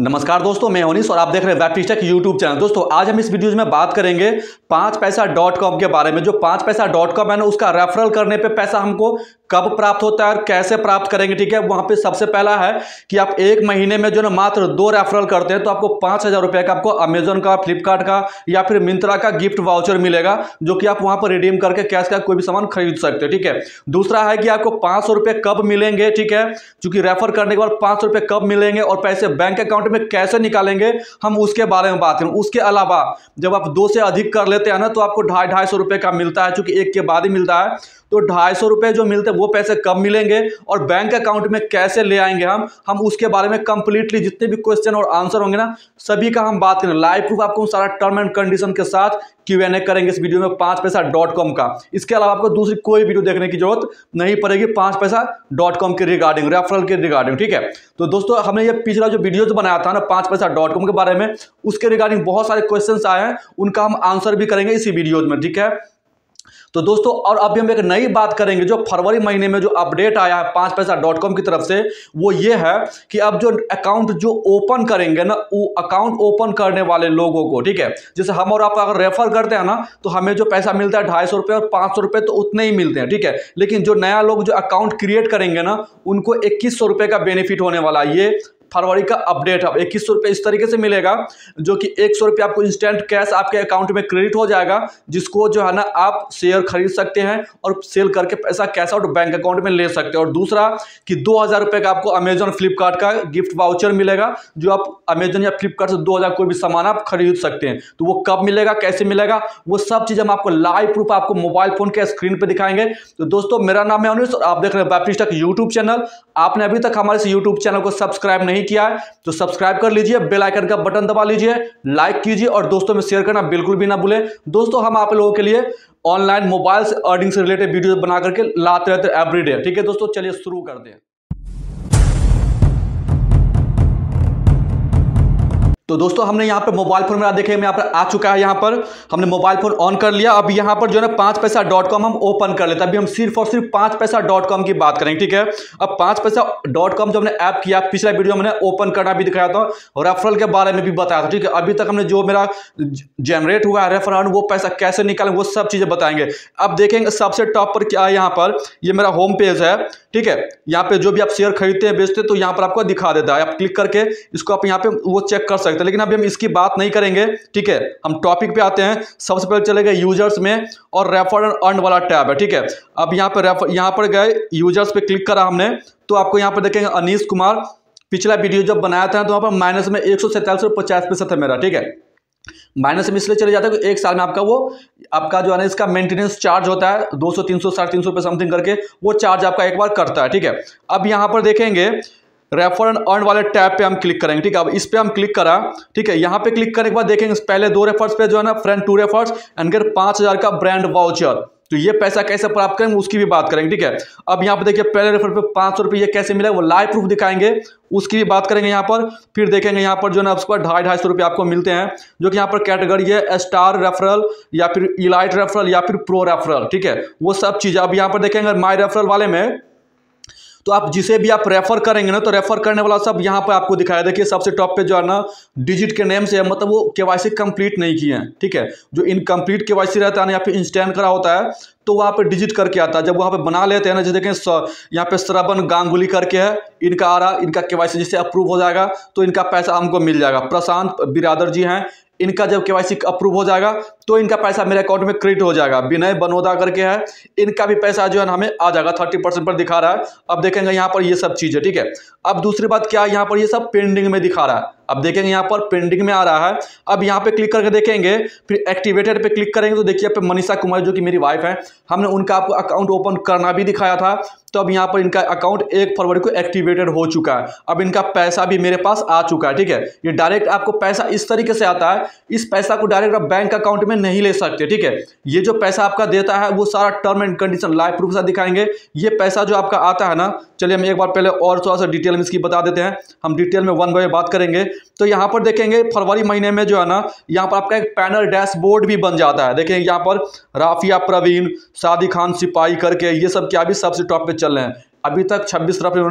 नमस्कार दोस्तों, मैं अनीश और आप देख रहे हैं वेब टेक यूट्यूब चैनल। दोस्तों आज हम इस वीडियो में बात करेंगे 5पैसा.com के बारे में। जो 5पैसा.com है ना, उसका रेफरल करने पे पैसा हमको कब प्राप्त होता है और कैसे प्राप्त करेंगे। ठीक है, वहां पे सबसे पहला है कि आप एक महीने में जो ना मात्र 2 रेफरल करते हैं तो आपको 5,000 रुपए का आपको अमेजन का, फ्लिपकार्ट का या फिर मिंत्रा का गिफ्ट वाउचर मिलेगा, जो कि आप वहां पर रिडीम करके कैश का कोई भी सामान खरीद सकते हैं। ठीक है, दूसरा है कि आपको 500 रुपए कब मिलेंगे। ठीक है, क्योंकि रेफर करने के बाद 500 रुपए कब मिलेंगे और पैसे बैंक अकाउंट में कैसे निकालेंगे, हम उसके बारे में बात करें। उसके अलावा जब आप 2 से अधिक कर लेते हैं ना तो आपको 250 रुपए का मिलता है, चूंकि एक के बाद ही मिलता है। तो 250 रुपए जो मिलते हैं वो पैसे कब मिलेंगे और बैंक अकाउंट में कैसे ले आएंगे हम उसके बारे में कंप्लीटली जितने भी क्वेश्चन और आंसर होंगे ना, सभी का हम बात करें। लाइव प्रूफ आपको सारा टर्म एंड कंडीशन के साथ Q&A करेंगे इस वीडियो में 5पैसा.com का। इसके अलावा आपको दूसरी कोई वीडियो देखने की जरूरत नहीं पड़ेगी 5पैसा.com के रिगार्डिंग, रेफरल के रिगार्डिंग। ठीक है, तो दोस्तों हमने ये पिछला जो वीडियो बनाया था ना 5पैसा.com के बारे में, उसके रिगार्डिंग बहुत सारे क्वेश्चंस आए हैं, उनका हम आंसर भी करेंगे इसी वीडियो में। ठीक है, तो दोस्तों और अभी हम एक नई बात करेंगे। जो फरवरी महीने में जो अपडेट आया है 5पैसा.com की तरफ से, वो ये है कि अब जो अकाउंट जो ओपन करेंगे ना, वो अकाउंट ओपन करने वाले लोगों को, ठीक है, जैसे हम और आप अगर रेफर करते हैं ना तो हमें जो पैसा मिलता है 250 रुपये और 500 रुपये तो उतने ही मिलते हैं। ठीक है, लेकिन जो नया लोग जो अकाउंट क्रिएट करेंगे ना, उनको 2100 रुपये का बेनिफिट होने वाला है। ये फरवरी का अपडेट है। 2100 रुपये इस तरीके से मिलेगा, जो कि 100 रुपये आपको इंस्टेंट कैश आपके अकाउंट में क्रेडिट हो जाएगा, जिसको जो है ना आप शेयर खरीद सकते हैं और सेल करके पैसा कैश आउट बैंक अकाउंट में ले सकते हैं। और दूसरा कि 2000 रुपये का आपको अमेजन फ्लिपकार्ट का गिफ्ट वाउचर मिलेगा, जो आप अमेजन या फ्लिपकार्ट से 2000 कोई भी सामान आप खरीद सकते हैं। तो वो कब मिलेगा, कैसे मिलेगा, वो सब चीज़ हम आपको लाइव प्रूफ आपको मोबाइल फोन के स्क्रीन पर दिखाएंगे। तो दोस्तों मेरा नाम है अनीश और आप देख रहे हैं वेब टेक यूट्यूब चैनल। आपने अभी तक हमारे इस यूट्यूब चैनल को सब्सक्राइब नहीं किया है तो सब्सक्राइब कर लीजिए, बेल आइकन का बटन दबा लीजिए, लाइक कीजिए और दोस्तों में शेयर करना बिल्कुल भी ना भूलें। दोस्तों हम आप लोगों के लिए ऑनलाइन मोबाइल से अर्निंग से रिलेटेड वीडियो बना करके लाते रहते हैं एवरीडे। ठीक है दोस्तों, चलिए शुरू करते हैं। तो दोस्तों हमने यहाँ पर मोबाइल फोन मेरा देखे, मैं यहाँ पर आ चुका है। यहाँ पर हमने मोबाइल फोन ऑन कर लिया। अब यहाँ पर जो है ना 5पैसा.com हम ओपन कर लेते हैं। अभी हम सिर्फ और सिर्फ 5पैसा.com की बात करेंगे। ठीक है, अब 5पैसा.com जो हमने ऐप किया, पिछला वीडियो मैंने ओपन करना भी दिखाया था और रेफरल के बारे में भी बताया था। ठीक है, अभी तक हमने जो मेरा जनरेट हुआ है रेफरल, वो पैसा कैसे निकालें वो सब चीज़ें बताएंगे। अब देखेंगे सबसे टॉप पर क्या है। यहाँ पर ये मेरा होम पेज है। ठीक है, यहाँ पे जो भी आप शेयर खरीदते हैं बेचते हैं तो यहाँ पर आपको दिखा देता है। आप क्लिक करके इसको आप यहाँ पे वो चेक कर सकते हैं, लेकिन अभी हम इसकी बात नहीं करेंगे। ठीक है, हम टॉपिक पे आते हैं। सबसे पहले चले गए यूजर्स में और रेफर एंड अर्न वाला टैब है। ठीक है, अब यहाँ पर गए यूजर्स पे क्लिक करा हमने तो आपको यहाँ पर देखेंगे अनीश कुमार। पिछला वीडियो जब बनाया था तो वहाँ पर माइनस में 147.50 है मेरा। ठीक है, माइनस में इसलिए चले जाता है कि एक साल में आपका जो है ना इसका मेंटेनेंस चार्ज होता है 200, 300, 350 रुपये समथिंग करके, वो चार्ज आपका एक बार करता है। ठीक है, अब यहाँ पर देखेंगे रेफर एंड अर्न वाले टैब पे हम क्लिक करेंगे। ठीक है, अब इस पे हम क्लिक करा। ठीक है, यहाँ पे क्लिक करने के बाद देखेंगे पहले 2 रेफर्स पे जो है ना फ्रेंड 2 रेफर्स एंड गेट 5000 का ब्रांड वाउचर। तो ये पैसा कैसे प्राप्त करेंगे उसकी भी बात करेंगे। ठीक है, अब यहाँ पे देखिए पहले रेफर पे 500 रुपये ये कैसे मिला वो लाइव प्रूफ दिखाएंगे, उसकी भी बात करेंगे यहाँ पर। फिर देखेंगे यहाँ पर जो है ना उसके बाद 250 रुपये आपको मिलते हैं, जो कि यहाँ पर कैटेगरी है स्टार रेफरल या फिर इलाइट रेफरल या फिर प्रो रेफरल। ठीक है, वो सब चीज़ अब यहाँ पर देखेंगे माई रेफरल वाले में। तो आप जिसे भी आप रेफर करेंगे ना तो रेफर करने वाला सब यहाँ पर आपको दिखाया। देखिए सबसे टॉप पे जो है ना डिजिट के नेम से है, मतलब वो केवाईसी कंप्लीट नहीं किए हैं। ठीक है, जो इनकम्प्लीट केवाईसी रहता है ना या फिर इंस्टेंट करा होता है तो वहाँ पे डिजिट करके आता है। जब वहाँ पे बना लेते हैं ना, जैसे देखें यहाँ पे श्रवण गांगुली करके है, इनका आ रहा, इनका केवाईसी जिससे अप्रूव हो जाएगा तो इनका पैसा हमको मिल जाएगा। प्रशांत बिरादर जी हैं, इनका जब केवाईसी अप्रूव हो जाएगा तो इनका पैसा मेरे अकाउंट में क्रेडिट हो जाएगा। विनय बनोदा करके है, इनका भी पैसा जो है हमें आ जाएगा, 30% पर दिखा रहा है। अब देखेंगे यहाँ पर ये सब चीज़ें। ठीक है, अब दूसरी बात क्या है, यहाँ पर ये सब पेंडिंग में दिखा रहा है। अब देखेंगे यहाँ पर पेंडिंग में आ रहा है। अब यहाँ पे क्लिक करके देखेंगे, फिर एक्टिवेटेड पे क्लिक करेंगे तो देखिए पे मनीषा कुमार जो कि मेरी वाइफ है, हमने उनका आपको अकाउंट ओपन करना भी दिखाया था। तो अब यहाँ पर इनका अकाउंट 1 फरवरी को एक्टिवेटेड हो चुका है। अब इनका पैसा भी मेरे पास आ चुका है। ठीक है, ये डायरेक्ट आपको पैसा इस तरीके से आता है, इस पैसा को डायरेक्ट आप बैंक अकाउंट में नहीं ले सकते। ठीक है, ये जो पैसा आपका देता है वो सारा term and condition live proof से दिखाएंगे। ये पैसा जो आपका आता है ना, चलिए हम एक बार पहले और थोड़ा सा डिटेल में इसकी बता देते हैं। हम डिटेल में 1 बाय बात करेंगे। तो यहाँ पर देखेंगे फरवरी महीने में जो है ना, यहाँ पर आपका एक पैनल डैशबोर्ड भी बन जाता है। देखेंगे यहाँ पर राफिया प्रवीण, सादी खान सिपाही करके ये सब क्या भी सबसे टॉप पे चल रहे हैं। अभी तक 26 रुपये उन्होंने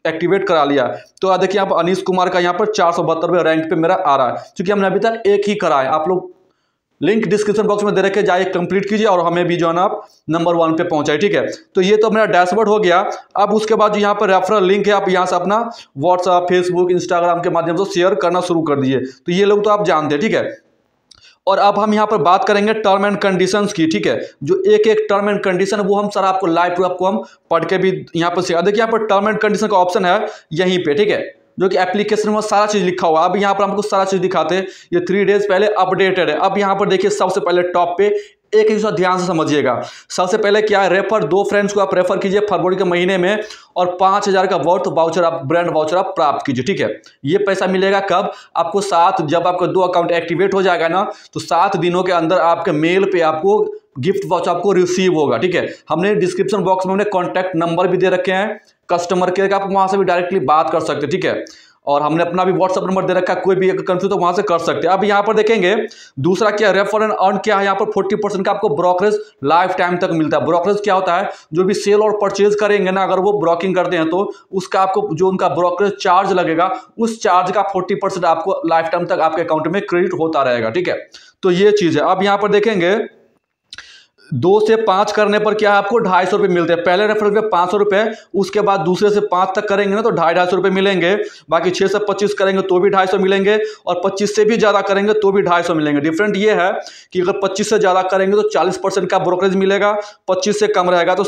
एक्टिवेट करा लिया। तो देखिए यहाँ पर अनीश कुमार का यहाँ पर 472वें रैंक पे मेरा आ रहा है, क्योंकि हमने अभी तक एक ही करा है। आप लोग लिंक डिस्क्रिप्शन बॉक्स में दे रखे, जाइए कंप्लीट कीजिए और हमें भी जो है ना आप नंबर 1 पे पहुंचाए, ठीक है। तो ये तो मेरा डैशबोर्ड हो गया। अब उसके बाद जो यहाँ पर रेफरल लिंक है, आप यहाँ से अपना व्हाट्सएप, फेसबुक, इंस्टाग्राम के माध्यम से शेयर करना शुरू कर दीजिए। तो ये लोग तो आप जानते हैं, ठीक है। और अब हम यहाँ पर बात करेंगे टर्म एंड कंडीशंस की, ठीक है। जो एक एक टर्म एंड कंडीशन वो हम सर आपको लाइव आपको हम पढ़ के भी यहाँ पर सिखा। देखिए यहाँ पर टर्म एंड कंडीशन का ऑप्शन है यहीं पे, ठीक है, जो कि एप्लीकेशन में सारा चीज लिखा हुआ है। अब यहाँ पर हमको सारा चीज दिखाते हैं। ये 3 डेज पहले अपडेटेड है। अब यहाँ पर देखिए सबसे पहले टॉप पे एक चीज ध्यान से समझिएगा। सबसे पहले क्या है, रेफर 2 फ्रेंड्स को आप रेफर कीजिए फरवरी के महीने में, और 5000 का वर्थ वाउचर आप ब्रांड वाउचर आप प्राप्त कीजिए, ठीक है। ये पैसा मिलेगा कब आपको? जब आपका 2 अकाउंट एक्टिवेट हो जाएगा ना, तो 7 दिनों के अंदर आपके मेल पे आपको गिफ्ट वाउचर आपको रिसीव होगा, ठीक है। हमने डिस्क्रिप्शन बॉक्स में हमने कॉन्टैक्ट नंबर भी दे रखे हैं कस्टमर केयर का, आप वहां से भी डायरेक्टली बात कर सकते हैं, ठीक है। और हमने अपना भी व्हाट्सएप नंबर दे रखा है, कोई भी कंफ्यूज तो वहां से कर सकते हैं। अब यहाँ पर देखेंगे दूसरा क्या, रेफर एंड अर्न क्या है। यहाँ पर 40% का आपको ब्रोकरेज लाइफ टाइम तक मिलता है। ब्रोकरेज क्या होता है? जो भी सेल और परचेज करेंगे ना, अगर वो ब्रोकिंग करते हैं तो उसका आपको जो उनका ब्रोकरेज चार्ज लगेगा, उस चार्ज का 40% आपको लाइफ टाइम तक आपके अकाउंट में क्रेडिट होता रहेगा, ठीक है। तो ये चीज है। अब यहाँ पर देखेंगे 2 से 5 करने पर क्या है, आपको 250 रुपये मिलते हैं। पहले रेफरल पे 500 रुपये, उसके बाद दूसरे से 5 तक करेंगे ना तो 250 रुपये मिलेंगे। बाकी 6 से 25 करेंगे तो भी 250 मिलेंगे, और 25 से भी ज़्यादा करेंगे तो भी 250 मिलेंगे। डिफरेंट ये है कि अगर 25 से ज़्यादा करेंगे तो 40% का ब्रोकरेज मिलेगा, 25 से कम रहेगा तो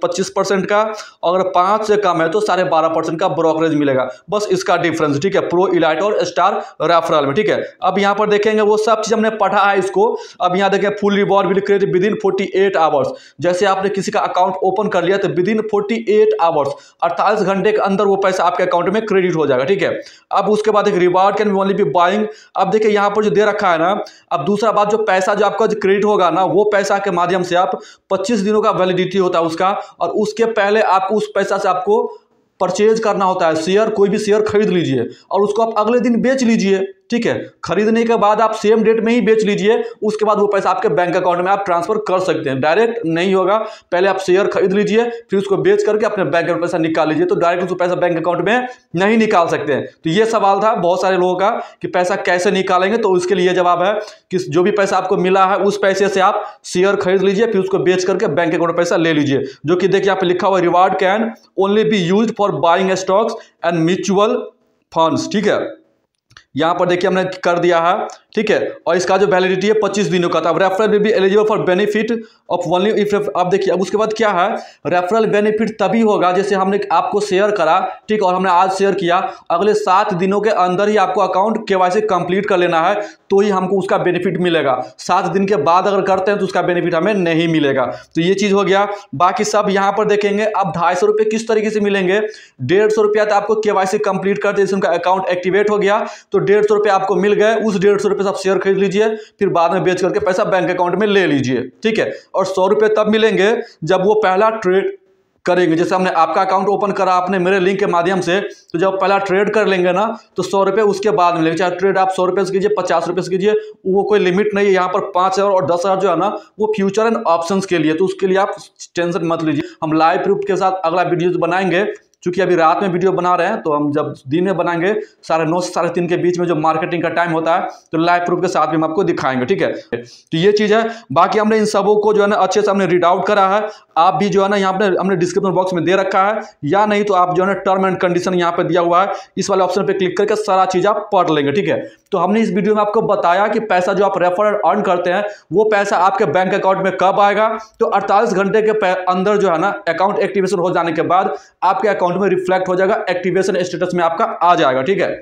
25% का, और अगर 5 से कम है तो 12.5% का ब्रोकरेज मिलेगा। बस इसका डिफरेंस, ठीक है, प्रो, इलाइट और स्टार रेफरल में, ठीक है। अब यहाँ पर देखेंगे वो सब चीज़ हमने पढ़ा है इसको। अब यहाँ देखें full reward will create within 48 hours. जैसे आपने किसी का अकाउंट ओपन कर लिया तो विदिन 48 आवर्स, 48 घंटे के अंदर वो पैसा आपके अकाउंट में क्रेडिट हो जाएगा, ठीक है। अब उसके बाद एक reward can only be buying. अब देखिए यहाँ पर जो दे रखा है ना, अब दूसरा बात, जो पैसा जो आपका क्रेडिट होगा ना, वो पैसा के माध्यम से आप 25 दिनों का वैलिडिटी होता है उसका, और उसके पहले आपको उस पैसा से आपको परचेज करना होता है। शेयर, कोई भी शेयर खरीद लीजिए और उसको आप अगले दिन बेच लीजिए, ठीक है। खरीदने के बाद आप सेम डेट में ही बेच लीजिए, उसके बाद वो पैसा आपके बैंक अकाउंट में आप ट्रांसफर कर सकते हैं। डायरेक्ट नहीं होगा, पहले आप शेयर खरीद लीजिए, फिर उसको बेच करके अपने बैंक में पैसा निकाल लीजिए। तो डायरेक्ट उसको पैसा बैंक अकाउंट में नहीं निकाल सकते हैं। तो ये सवाल था बहुत सारे लोगों का कि पैसा कैसे निकालेंगे, तो उसके लिए जवाब है कि जो भी पैसा आपको मिला है उस पैसे से आप शेयर खरीद लीजिए, फिर उसको बेच करके बैंक अकाउंट में पैसा ले लीजिए। जो कि देखिए यहाँ पे लिखा हुआ, reward can only be used for buying stocks and mutual funds, ठीक है। यहाँ पर देखिए हमने कर दिया है, ठीक है। और इसका जो वैलिडिटी है 25 दिनों का था। Referral will be eligible for benefit of only if. अब देखिए अब उसके बाद क्या है, रेफरल बेनिफिट तभी होगा जैसे हमने आपको शेयर करा, ठीक, और हमने आज शेयर किया, अगले 7 दिनों के अंदर ही आपको अकाउंट केवाईसी कंप्लीट कर लेना है, तो ही हमको उसका बेनिफिट मिलेगा। 7 दिन के बाद अगर करते हैं तो उसका बेनिफिट हमें नहीं मिलेगा। तो ये चीज़ हो गया। बाकी सब यहाँ पर देखेंगे। अब 250 रुपये किस तरीके से मिलेंगे, 150 रुपया तो आपको केवाईसी कंप्लीट करते हैं, उनका अकाउंट एक्टिवेट हो गया तो 150 रुपये आपको मिल गए। उस 150 रुपये से आप शेयर खरीद लीजिए, फिर बाद में बेच करके पैसा बैंक अकाउंट में ले लीजिए, ठीक है। और 100 रुपये तब मिलेंगे जब वो पहला ट्रेड करेंगे। जैसे हमने आपका अकाउंट ओपन करा आपने मेरे लिंक के माध्यम से, तो जब पहला ट्रेड कर लेंगे ना तो 100 रुपये उसके बाद मिलेंगे। चाहे ट्रेड आप 100 रुपये से कीजिए, 50 रुपये से कीजिए, वो कोई लिमिट नहीं है। यहाँ पर 5000 और 10,000 जो है ना वो फ्यूचर एंड ऑप्शंस के लिए, तो उसके लिए आप टेंशन मत लीजिए। हम लाइव प्रूफ के साथ अगला वीडियो बनाएंगे, क्योंकि अभी रात में वीडियो बना रहे हैं, तो हम जब दिन में बनाएंगे 9:30 से 3:30 के बीच में जो मार्केटिंग का टाइम होता है, तो लाइव प्रूफ के साथ भी हम आपको दिखाएंगे, ठीक है। तो ये चीज़ है। बाकी हमने इन सबों को जो है ना अच्छे से हमने रीड आउट करा है। आप भी जो है ना यहाँ पे हमने डिस्क्रिप्शन बॉक्स में दे रखा है, या नहीं तो आप जो है ना टर्म एंड कंडीशन यहाँ पे दिया हुआ है, इस वाले ऑप्शन पे क्लिक करके सारा चीज़ आप पढ़ लेंगे, ठीक है। तो हमने इस वीडियो में आपको बताया कि पैसा जो आप रेफर अर्न करते हैं वो पैसा आपके बैंक अकाउंट में कब आएगा। तो 48 घंटे के अंदर जो है ना अकाउंट एक्टिवेशन हो जाने के बाद आपके अकाउंट में रिफ्लेक्ट हो जाएगा, एक्टिवेशन स्टेटस में आपका आ जाएगा, ठीक है।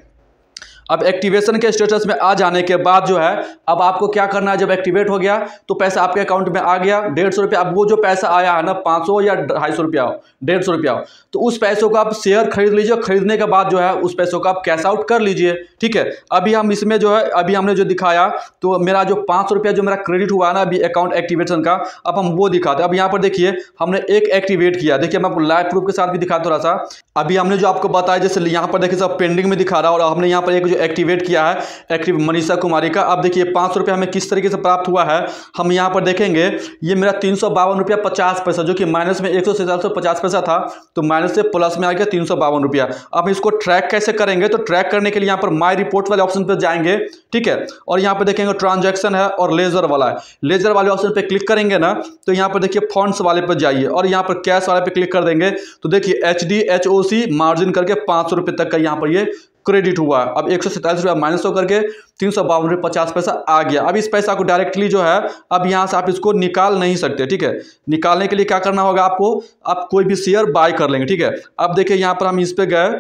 अब एक्टिवेशन के स्टेटस में आ जाने के बाद जो है अब आपको क्या करना है, जब एक्टिवेट हो गया तो पैसा आपके अकाउंट में आ गया 150 रुपया। अब वो जो पैसा आया है ना 500 या 250 रुपया हो, 150 रुपया हो, तो उस पैसों को आप शेयर खरीद लीजिए। खरीदने के बाद जो है उस पैसों को आप कैश आउट कर लीजिए, ठीक है। अभी हम इसमें जो है अभी हमने जो दिखाया, तो मेरा जो 500 रुपया जो मेरा क्रेडिट हुआ ना अभी अकाउंट एक्टिवेशन का, अब हम वो दिखाते हैं। अब यहाँ पर देखिए हमने एक एक्टिवेट किया, देखिए मैं आपको लाइव प्रूफ के साथ भी दिखा थोड़ा सा। अभी हमने जो आपको बताया, जैसे यहाँ पर देखिए सब पेंडिंग में दिखा रहा है, और हमने यहाँ पर एक जो एक्टिवेट किया है एक्टिव मनीषा कुमारी का। अब देखिए 500 रुपया हमें किस तरीके से प्राप्त हुआ है, हम यहाँ पर देखेंगे। ये मेरा 352 रुपया 50 पैसा, जो कि माइनस में 147 पैसा था, तो माइनस से प्लस में आ गया 352 रुपया। अब इसको ट्रैक कैसे करेंगे, तो ट्रैक करने के लिए यहाँ पर माई रिपोर्ट वाले ऑप्शन पर जाएंगे, ठीक है। और यहाँ पर देखेंगे ट्रांजैक्शन है और लेजर वाला है। लेजर वाले ऑप्शन पर क्लिक करेंगे ना, तो यहाँ पर देखिए फंड्स वाले पर जाइए और यहाँ पर कैश वाले पे क्लिक कर देंगे, तो देखिए HDHOC मार्जिन करके 500 रुपये तक का यहाँ पर ये क्रेडिट हुआ। अब 147 रुपया माइनस हो करके 352 रुपये 50 पैसा आ गया। अब इस पैसा को डायरेक्टली जो है अब यहाँ से आप इसको निकाल नहीं सकते, ठीक है। निकालने के लिए क्या करना होगा आपको, आप कोई भी शेयर बाय कर लेंगे, ठीक है। अब देखिए यहाँ पर हम इस पे गए,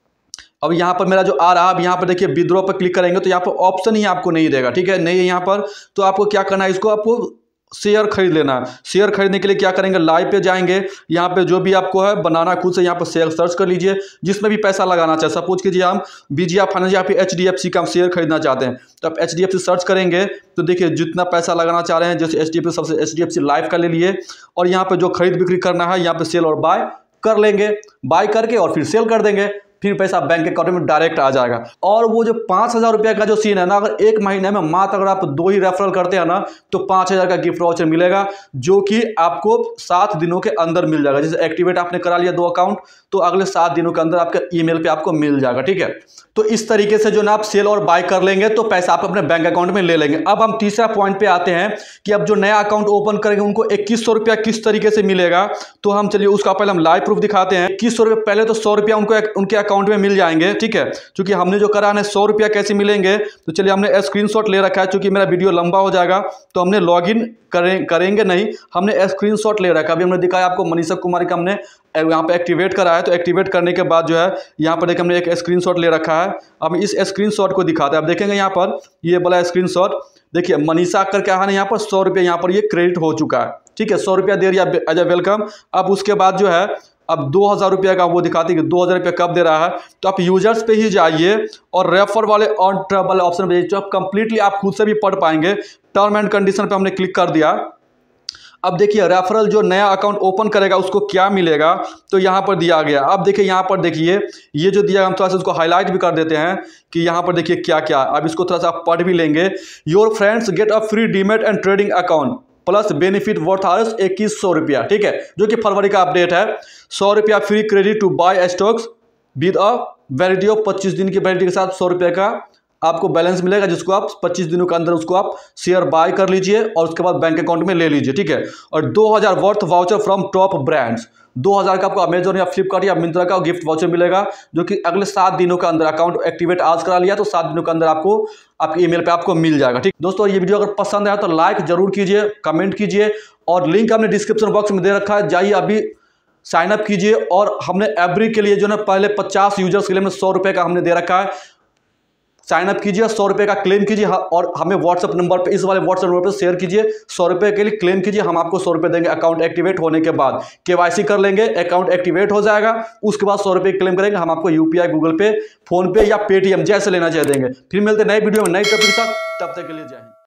अब यहाँ पर मेरा जो आ रहा है, अब यहाँ पर देखिए विड्रॉ पर क्लिक करेंगे तो यहाँ पर ऑप्शन ही आपको नहीं देगा, ठीक है, नहीं है यहाँ पर। तो आपको क्या करना है, इसको आपको शेयर खरीद लेना है। शेयर खरीदने के लिए क्या करेंगे, लाइव पे जाएंगे, यहाँ पे जो भी आपको है बनाना खुद से, यहाँ पर शेयर सर्च कर लीजिए जिसमें भी पैसा लगाना चाहे। सपोज कीजिए हम BGI फाइनेंस या फिर HDFC का हम शेयर खरीदना चाहते हैं, तो आप HDFC सर्च करेंगे तो देखिए जितना पैसा लगाना चाह रहे हैं, जैसे HDFC सबसे HDFC लाइफ का ले लिए और यहाँ पर जो खरीद बिक्री करना है यहाँ पर सेल और बाय कर लेंगे, बाय करके और फिर सेल कर देंगे, फिर पैसा बैंक अकाउंट में डायरेक्ट आ जाएगा। और वो जो 5000 रुपये का जो सीन है ना, अगर एक महीने में मात्र अगर आप 2 ही रेफरल करते हैं ना, तो 5000 का गिफ्ट वाउचर मिलेगा, जो कि आपको 7 दिनों के अंदर मिल जाएगा। जैसे एक्टिवेट आपने करा लिया 2 अकाउंट, तो अगले 7 दिनों के अंदर आपके ईमेल पे आपको मिल जाएगा, ठीक है। तो इस तरीके से जो ना आप सेल और बाय कर लेंगे तो पैसा आप अपने बैंक अकाउंट में ले लेंगे। अब हम तीसरा पॉइंट पे आते हैं कि अब जो नया अकाउंट ओपन करेंगे उनको 2100 रुपया किस तरीके से मिलेगा। तो हम चलिए उसका पहले हम लाइव प्रूफ दिखाते हैं। 2100 रुपये पहले तो 100 रुपया उनको उनके अकाउंट में मिल जाएंगे, ठीक है। क्योंकि हमने जो करा है 100 रुपया कैसे मिलेंगे, तो चलिए हमने स्क्रीनशॉट ले रखा है, क्योंकि मेरा वीडियो लंबा हो जाएगा तो हमने लॉगिन करेंगे नहीं, हमने स्क्रीनशॉट ले रखा है। अभी हमने दिखाया आपको मनीषा कुमारी का हमने यहाँ पे एक्टिवेट करा है, तो एक्टिवेट करने के बाद जो है यहाँ पर देखिए हमने एक स्क्रीनशॉट ले रखा है। अब इस स्क्रीनशॉट को दिखाते हैं, आप देखेंगे यहाँ पर ये वाला स्क्रीनशॉट, देखिए मनीषा कर क्या है ना, यहाँ पर 100 रुपये यहाँ पर ये क्रेडिट हो चुका है, ठीक है। 100 रुपया दे रही है एज ए वेलकम। अब उसके बाद जो है अब 2000 रुपये का वो दिखाती है कि 2000 रुपये कब दे रहा है। तो आप यूजर्स पे ही जाइए और रेफर वाले ऑन ट्रबल ऑप्शन पे जो कंप्लीटली आप खुद से भी पढ़ पाएंगे। टर्म एंड कंडीशन पे हमने क्लिक कर दिया। अब देखिए रेफरल जो नया अकाउंट ओपन करेगा उसको क्या मिलेगा, तो यहाँ पर दिया गया। अब देखिए यहाँ पर देखिए ये जो दिया, हम थोड़ा सा उसको हाईलाइट भी कर देते हैं कि यहाँ पर देखिए क्या क्या। अब इसको थोड़ा सा आप पढ़ भी लेंगे। Your friends get a free demat and trading account plus benefit worth 2100 रुपया, ठीक है, जो कि फरवरी का अपडेट है। 100 रुपया free credit to buy stocks with a validity of 25 दिन की वैलिडिटी के साथ 100 रुपये का आपको बैलेंस मिलेगा, जिसको आप 25 दिनों के अंदर उसको आप शेयर बाय कर लीजिए और उसके बाद बैंक अकाउंट में ले लीजिए, ठीक है। और 2000 worth voucher from top brands, 2000 का आपको अमेजोन या फ्लिपकार्ट या मिंत्रा का गिफ्ट वाउचर मिलेगा, जो कि अगले 7 दिनों के अंदर अकाउंट एक्टिवेट आज करा लिया तो 7 दिनों के अंदर आपको आपके ईमेल पे आपको मिल जाएगा, ठीक। दोस्तों ये वीडियो अगर पसंद आया तो लाइक जरूर कीजिए, कमेंट कीजिए और लिंक हमने डिस्क्रिप्शन बॉक्स में दे रखा है, जाइए अभी साइन अप कीजिए। और हमने एवरी के लिए जो ना पहले 50 यूजर्स के लिए हमने 100 रुपये का हमने दे रखा है, साइन अप कीजिए, 100 रुपये का क्लेम कीजिए और हमें व्हाट्सएप नंबर पे, इस वाले व्हाट्सएप नंबर पे शेयर कीजिए। 100 रुपये के लिए क्लेम कीजिए, हम आपको 100 रुपये देंगे अकाउंट एक्टिवेट होने के बाद। KYC कर लेंगे, अकाउंट एक्टिवेट हो जाएगा, उसके बाद 100 रुपये क्लेम करेंगे, हम आपको UPI, गूगल पे, फोन पे या पेटीएम जैसे लेना चाह देंगे। फिर मिलते नए वीडियो में नई टॉपिक के साथ, तब तक के लिए जय हिंद।